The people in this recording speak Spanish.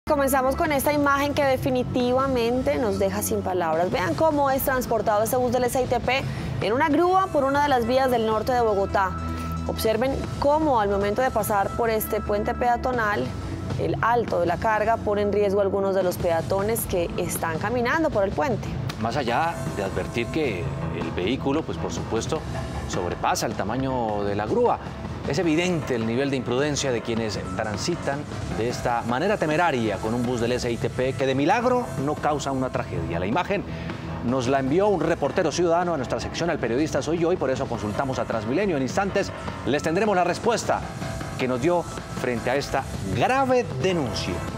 Comenzamos con esta imagen que definitivamente nos deja sin palabras. Vean cómo es transportado este bus del SITP en una grúa por una de las vías del norte de Bogotá. Observen cómo al momento de pasar por este puente peatonal, el alto de la carga pone en riesgo a algunos de los peatones que están caminando por el puente. Más allá de advertir que el vehículo, pues por supuesto, sobrepasa el tamaño de la grúa, es evidente el nivel de imprudencia de quienes transitan de esta manera temeraria con un bus del SITP que de milagro no causa una tragedia. La imagen nos la envió un reportero ciudadano a nuestra sección Al Periodista Soy Yo y por eso consultamos a Transmilenio. En instantes les tendremos la respuesta que nos dio frente a esta grave denuncia.